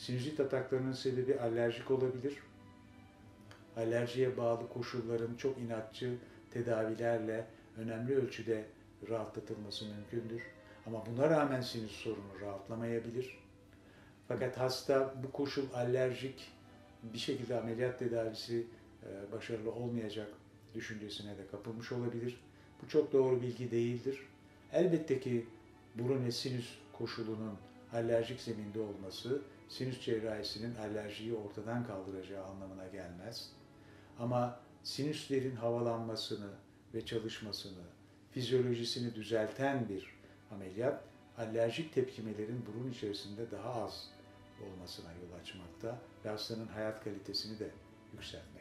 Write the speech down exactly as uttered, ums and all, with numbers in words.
Sinüzit ataklarının sebebi alerjik olabilir. Alerjiye bağlı koşulların çok inatçı tedavilerle önemli ölçüde rahatlatılması mümkündür. Ama buna rağmen sinüs sorunu rahatlamayabilir. Fakat hasta bu koşul alerjik bir şekilde ameliyat tedavisi başarılı olmayacak düşüncesine de kapılmış olabilir. Bu çok doğru bilgi değildir. Elbette ki burun ve sinüs koşulunun alerjik zeminde olması, sinüs cerrahisinin alerjiyi ortadan kaldıracağı anlamına gelmez. Ama sinüslerin havalanmasını ve çalışmasını, fizyolojisini düzelten bir ameliyat, alerjik tepkimelerin burun içerisinde daha az olmasına yol açmakta ve hastanın hayat kalitesini de yükseltmekte.